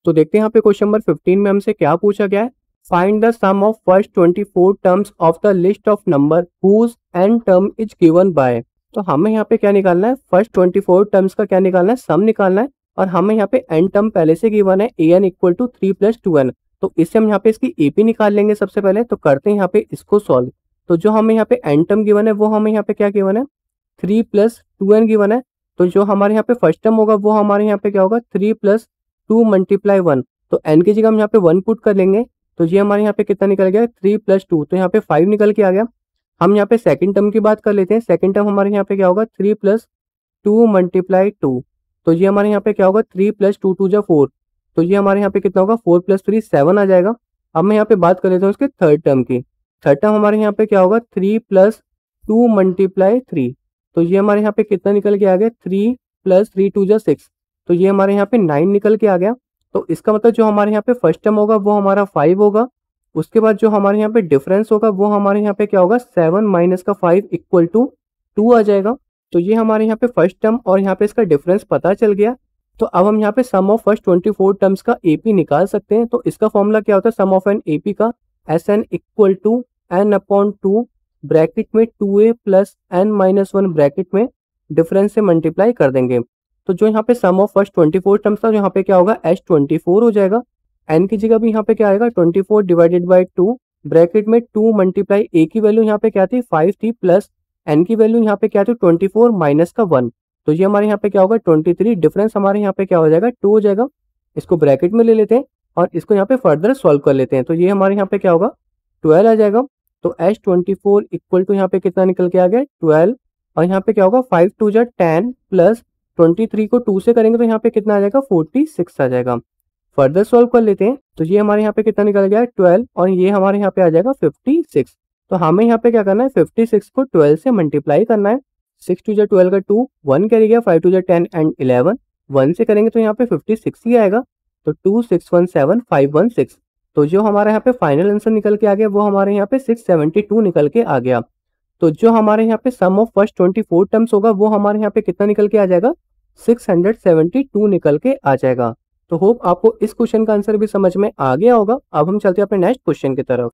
तो देखते हैं यहाँ पे क्वेश्चन नंबर 15 में हमसे क्या पूछा गया है। Find the sum of first 24 terms of the list of number whose n term is given by. तो हमें यहाँ पे क्या निकालना है, फर्स्ट 24 टर्म्स का क्या निकालना है, सम निकालना है। और हमें यहाँ पे एन टर्म पहले से गिवन है, A N equal to 3 + 2n। तो इससे हम यहाँ पे इसकी एपी निकाल लेंगे सबसे पहले। तो करते हैं यहाँ पे इसको सॉल्व। तो जो हमें यहाँ पे एन टर्म गिवन है वो हमें यहाँ पे क्या गिवन है, 3 + 2n गिवन है। तो जो हमारे यहाँ पे फर्स्ट टर्म होगा वो हमारे यहाँ पे क्या होगा, 3 + 2 × 1। तो n की जगह हम यहाँ पे 1 पुट कर लेंगे। तो ये हमारे यहाँ पे कितना निकल गया, 3 + 2, तो यहाँ पे 5 निकल के आ गया। हम यहाँ पे सेकंड टर्म की बात कर लेते हैं। सेकंड टर्म हमारे यहाँ पे क्या होगा, 3 + 2 × 2। तो ये हमारे यहाँ पे क्या होगा, 3 + 2 = 4। तो ये हमारे यहाँ पे कितना होगा, 4 + 3 7 आ जाएगा। अब मैं यहाँ पे बात कर लेता हूँ इसके थर्ड टर्म की। थर्ड टर्म हमारे यहाँ पे क्या होगा, 3 + 2 × 3। तो ये हमारे यहाँ पे कितना निकल के आ गया, 3 + 3 2 = 6। तो ये हमारे यहाँ पे 9 निकल के आ गया। तो इसका मतलब जो हमारे यहाँ पे फर्स्ट टर्म होगा वो हमारा 5 होगा। उसके बाद जो हमारे यहाँ पे डिफरेंस होगा वो हमारे यहाँ पे क्या होगा, 7 - 5 = 2 आ जाएगा। तो ये हमारे यहाँ पे फर्स्ट टर्म और यहाँ पे इसका डिफरेंस पता चल गया। तो अब हम यहाँ पे सम ऑफ फर्स्ट 24 टर्म्स का एपी निकाल सकते हैं। तो इसका फॉर्मूला क्या होता है, सम ऑफ एन एपी का, SN = n/2 ब्रैकेट में 2a + n-1 ब्रैकेट में डिफरेंस से मल्टीप्लाई कर देंगे। तो जो यहाँ पे सम ऑफ फर्स्ट 24 टर्म्स था, यहाँ पे क्या होगा, S24 हो जाएगा। n की जगह भी यहाँ पे क्या आएगा, 24 / 2 ब्रैकेट में 2 × a की वैल्यू यहाँ पे क्या थी, 5 थी, प्लस n की वैल्यू यहाँ पे क्या थी, 24 - 1। तो ये हमारे यहाँ पे क्या होगा, 23। डिफरेंस हमारे यहाँ पे क्या हो जाएगा, 2 हो जाएगा। इसको ब्रैकेट में ले लेते हैं और इसको यहाँ पे फर्दर सॉल्व कर लेते हैं। तो ये हमारे यहाँ पे क्या होगा, 12 आ जाएगा। तो S24 = यहाँ पे कितना निकल के आ गया, 12। और यहाँ पे क्या होगा, 5 × 2 = 10 प्लस 23 को 2 से करेंगे तो यहाँ पे कितना आ जाएगा, 46 आ जाएगा। फर्दर सॉल्व कर लेते हैं। तो ये हमारे यहाँ पे कितना निकल गया, 12, और ये हमारे यहाँ पे आ जाएगा 56। तो हमें यहाँ पे क्या करना है, 56 को 12 से मल्टीप्लाई करना है। 6 × 2 = 12 का 2, 1 कैरी गया, 5 × 2 = 10 एंड 11, 1 से करेंगे तो यहाँ पे 56 ही आएगा। तो 2 6 1 7 5 1 6। तो जो हमारे यहाँ पे फाइनल आंसर निकल के आ गया वो हमारे यहाँ पे 672 निकल के आ गया। तो जो हमारे यहाँ पे सम ऑफ फर्स्ट 24 टर्म्स होगा वो हमारे यहाँ पे कितना निकल के आ जाएगा, 672 निकल के आ जाएगा। तो होप आपको इस क्वेश्चन का आंसर भी समझ में आ गया होगा। अब हम चलते हैं अपने नेक्स्ट क्वेश्चन की तरफ।